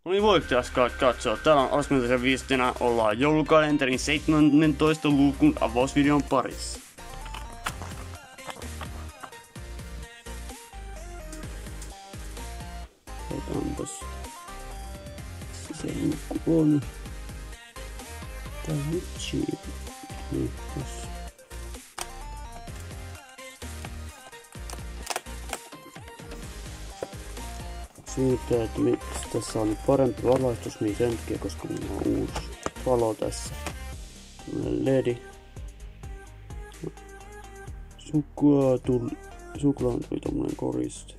No niin, voitte katsoa. Täällä on Asmentaisen viestinä. Ollaan joulukalenterin 17 lukun avausvideon parissa. Otanpas. Se luku on. Tää on nyt cheap. Niin, tossa. Siitä, että miksi tässä on parempi valaistus, niin sen takia, koska mulla on uusi valo tässä. LED. Suklaan tuli tommonen koriste.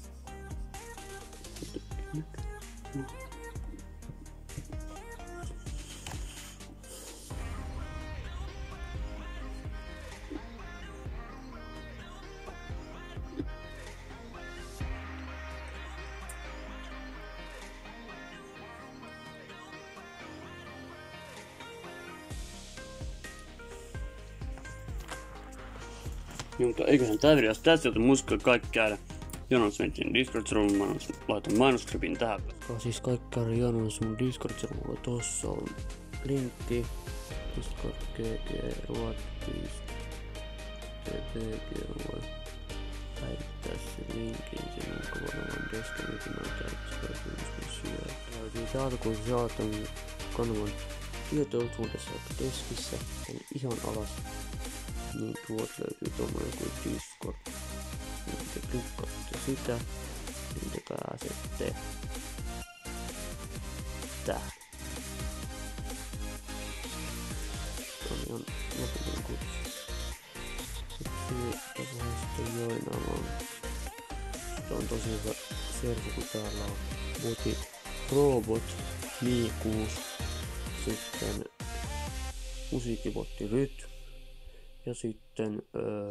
Mutta eiköhän tää video tässä, joten muistakaa kaikki käydä Jonas-Smithin Discord-servulla. Mä laitan mainoskripin tähän. Siis kaikki käydä Jonas-Smithin Discord-servulla. Tossa on linkki. Discord GG Ruottis. TPG voi päivittää sen linkin. Siinä on kovanaan deskamitin on käytössä. Löytyy täältä, kun saatan kanavan tietoisuudessa deskissä. Eli ihan alas. Niin tuolta löytyy tommonen kuin Discord. Niin te klikkaatte sitä, niin te pääsette tähän. Tämä on lopullinen kutsu. Sitten voi sitten joinaamaan. Tää on tosi hyvä servu, kun täällä on Boti Robot Miikuus. Sitten musiikkibotti Ryt. Ja sitten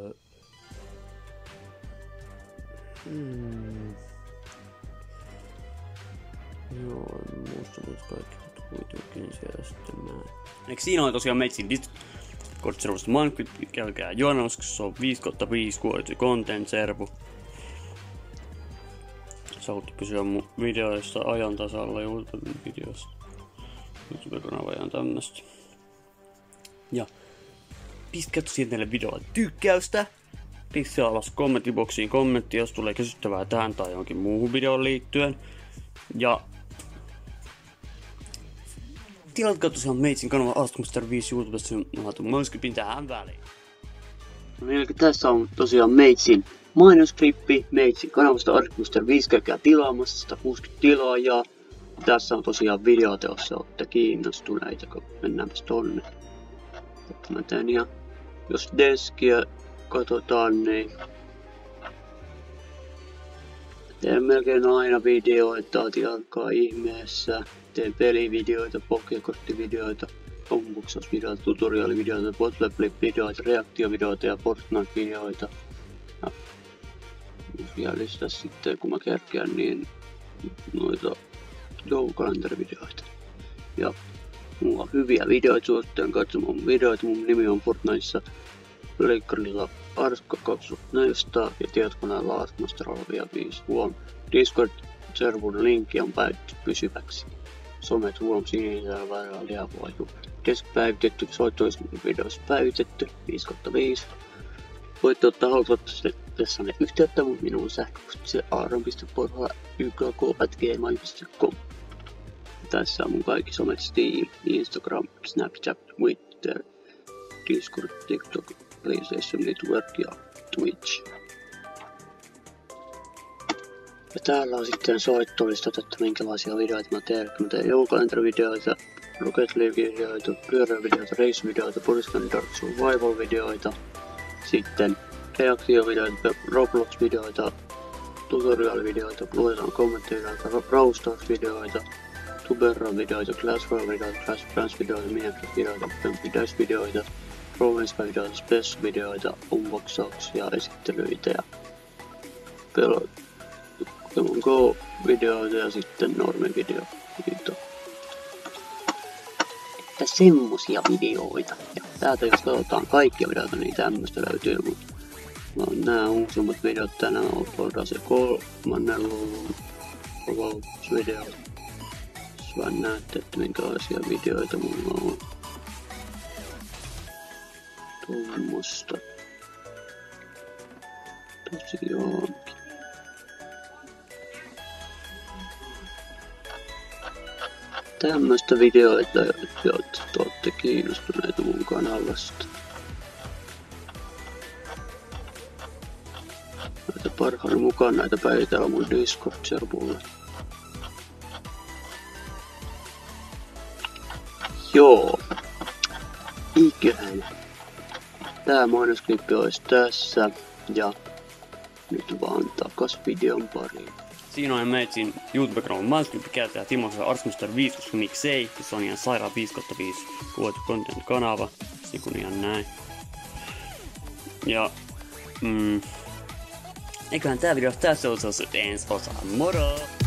joo, en muista nyt kaikki, mutta kuitenkin siellä sitten näin. Elikkä siinä on tosiaan meitsin Discord-servusta Minecraft, käykää Jonas, koska se on 5/5 quality content servu. Saatte pysyä mun videoista ajan tasalla YouTube-videoista. YouTube-kanava on tämmöstä. Ja pistäkää tosiaan tälle videolle tykkäystä. Pistää alas kommenttiboksiin kommentti, jos tulee kysyttävää tähän tai johonkin muuhun videoon liittyen. Ja tilatkaa tosiaan meitsin kanava Askmaster 5 YouTubesta, mä laitan mainoskripin tähän väliin. No eli tässä on tosiaan meitsin mainoskrippi, meitsin kanavasta Askmaster 5, käykää tilaamassa 160 tilaajaa. Tässä on tosiaan videot, jos olette kiinnostuneita, kun mennäänpäs tonne. Mä teen ihan, jos deskiä katsotaan, niin teen melkein aina videoita, tilatkaa ihmeessä. Teen pelivideoita, pokekorttivideoita, unboxausvideoita, tutoriaalivideoita, botleflip-videoita, reaktiovideoita ja Fortnite-videoita. Ja lisää sitten, kun mä kerkeän, niin noita joulukalenterivideoita. Ja mulla on hyviä videoita, suosittelen katsomaan mun videoita. Mun nimi on Fortniteissa Leikkarilla Arska 2400 ja tietokoneella Askmaster 5 huom. Discord-servun linkki on päivitetty pysyväksi. Somet huom sinisellä värillä lihavuoju. Desk päivitetty, soittovideoissa päivitetty 5/5. Voitte ottaa halutessaan yhteyttä minun sähköpostissa aaron.porha.ykk@gmail.com. Tässä on mun kaikki somet Steam, Instagram, Snapchat, Twitter, Discord, TikTok, PlayStation Network ja Twitch. Ja täällä on sitten soittolistat, että minkälaisia videoita mä teen. Mä teen joulukalenterivideoita, Rocket League-videoita, pyörävideoita, race-videoita, Boriscan Dark Survival-videoita. Sitten reaktiovideoita, Roblox-videoita, tutorial-videoita, luetaan kommenttivideoita, Brawl Stars-videoita, Tuberra-videoita, Clash Royale-videoita, Clash of Clans-videoita, Minecraft-videoita, Pumpkin Dice-videoita, Province-videoita, Special-videoita, unboxauksia, esittelyitä ja Pokemon Go-videoita ja sitten normi-videoita. Että semmosia videoita. Ja täältä jos katsotaan kaikkia videoita, niin tämmöstä löytyy, mutta nää uusimmat videot tänään on Forza 3 luvun avausvideot. Jos vaan näette, että minkälaisia videoita mulla on. Tuommoista. Tosiaankin. Tämmöistä videoita, joita olette kiinnostuneita mun kanavasta. Näitä parhaan mukaan näitä päivitään mun Discord-servulle. Joo. Ikävä. Tää mainosklippi olisi tässä ja nyt vaan takas videon pariin. Siinä on meitsin YouTube-kanavan mainosklippi käyttäjä Timossa Arsmister 5, koska miksei. Se on ihan sairaan 5/5 kuvattu content-kanava. Niin kuin ihan näin. Ja eiköhän tää video tässä osassa ensi osa. Moro!